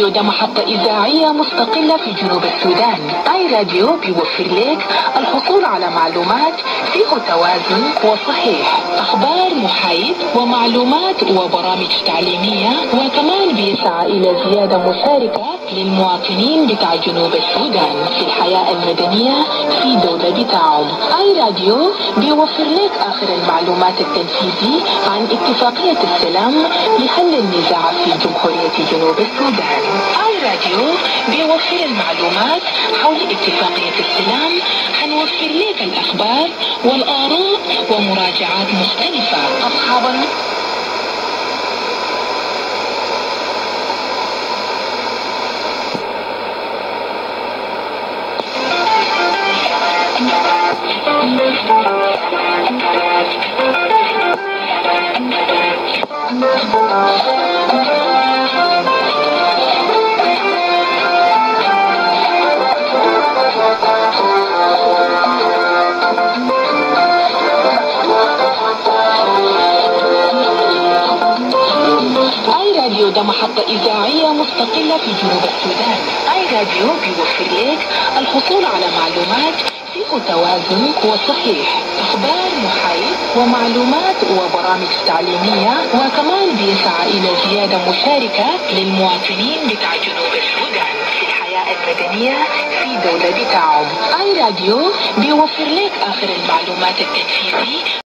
راديو ده محطة إذاعية مستقلة في جنوب السودان. آي راديو بيوفر لك الحصول على معلومات فيه توازن وصحيح، أخبار محايد ومعلومات وبرامج تعليمية، وكمان بيسعى إلى زيادة مشاركة للمواطنين بتاع جنوب السودان في الحياة المدنية في دولة بتاعهم. آي راديو بيوفر لك آخر المعلومات التنفيذي عن اتفاقية السلام لحل النزاع في جمهورية جنوب السودان. آي راديو بيوفر المعلومات حول اتفاقية السلام، حنوفر لك الأخبار والآراء ومراجعات مختلفة. أصحاب آي راديو ده محطة إذاعية مستقلة في جنوب السودان. آي راديو بيوفر لك الحصول على معلومات فيه توازن وصحيح، أخبار محايد ومعلومات وبرامج تعليمية، وكمان بيسعى إلى زيادة مشاركة للمواطنين بتاع جنوب السودان في الحياة المدنية في دولة بتاعهم. آي راديو بيوفر لك آخر المعلومات التنفيذي